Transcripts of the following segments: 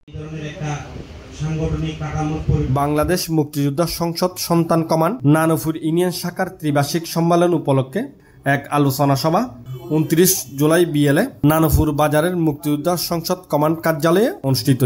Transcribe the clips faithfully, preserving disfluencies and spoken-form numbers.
বাংলাদেশ মুক্তিযোদ্ধা সংসদ সন্তান কমান্ড নানুপুর ইউনিয়ন শাখার ত্রিবার্ষিক সম্মেলন উপলক্ষে এক আলোচনা সভা উনত্রিশ জুলাই বিএলএ নানুপুর বাজারের মুক্তিযোদ্ধা সংসদ কমান্ড কার্যালয়ে অনুষ্ঠিত।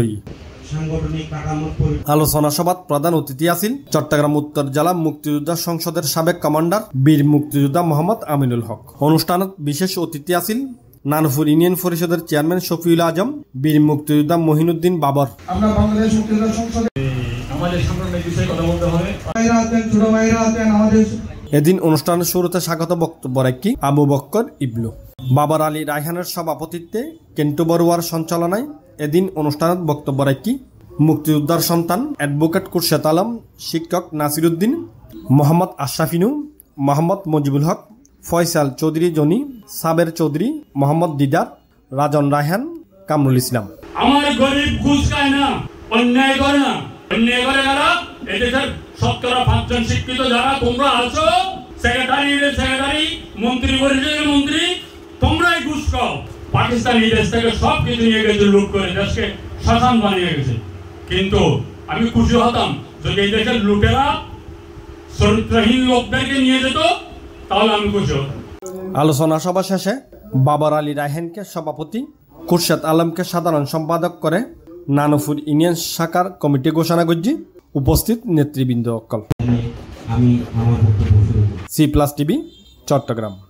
আলোচনা সভাত প্রধান অতিথি আছেন চট্টগ্রাম উত্তর জেলা মুক্তিযোদ্ধা সংসদের সাবেক কমান্ডার বীর মুক্তিযোদ্ধা মোহাম্মদ আমিনুল হক। অনুষ্ঠানত বিশেষ অতিথি আছেন নানুপুর ইউনিয়ন পরিষদের চেয়ারম্যান শফিউল আজম, বীর মুক্তিযোদ্ধা মহিনুদ্দিন বাবর। আমরা বাংলাদেশ মুক্তিযোদ্ধা সংসদে আমাদের সংগ্রামের বিষয়ে কথা বলতে হবে। ভাইরা আছেন, ছোট ভাইরা আছেন আমাদের। এদিন অনুষ্ঠানের শুরুতে স্বাগত বক্তব্য রাখি আবু বক্কর ইবলু, বাবার আলী রায়হানের সভাপতিত্বে কেন্টু বড়ুয়ার সঞ্চালনায় এদিন অনুষ্ঠানত বক্তব্য রাখি মুক্তিযোদ্ধার সন্তান অ্যাডভোকেট খুরশেদ আলম, শিক্ষক নাসিরউদ্দিন, মোহাম্মদ আশরাফিনু, মোহাম্মদ মুজিবুল হক, ফয়সাল চৌধুরী জনি, সাবের চৌধুরী, মোহাম্মদ দিদার, রাজন রায়হান, কামরুল ইসলাম। আমার গরিব ঘুষ খায় না, অন্যায় করে না। অন্যায় করে যারা এদেশের শতকরা পাঁচজন শিক্ষিত যারা তোমরা আছো, সেক্রেটারি সেক্রেটারি মন্ত্রী পরিষদের মন্ত্রী, তোমরাই ঘুষ খাও। পাকিস্তানি দেশ থেকে সব কিছু নিয়ে গেছে, লুট করে দেশকে শাসন বানিয়ে গেছে। কিন্তু আমি খুশি হতাম যদি এই দেশের লুটেরা চরিত্রহীন লোকদেরকে নিয়ে যেত, তাহলে আমি খুশি হতাম। আলোচনা সভা শেষে বাবার আলী রায়হানকে সভাপতি, খুরশেদ আলমকে সাধারণ সম্পাদক করে নানুপুর ইউনিয়ন শাখার কমিটি ঘোষণা করছি। উপস্থিত নেতৃবৃন্দ অকল। C plus TV, Chittagong.